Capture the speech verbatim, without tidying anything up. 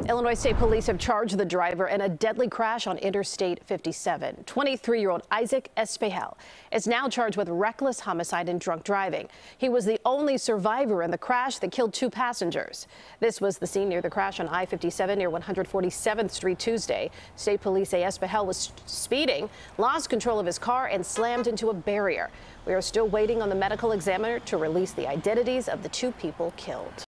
Illinois State Police have charged the driver in a deadly crash on Interstate fifty-seven. twenty-three-year-old Isaac Espejel is now charged with reckless homicide and drunk driving. He was the only survivor in the crash that killed two passengers. This was the scene near the crash on I fifty-seven near one hundred forty-seventh Street Tuesday. State police say Espejel was speeding, lost control of his car, and slammed into a barrier. We are still waiting on the medical examiner to release the identities of the two people killed.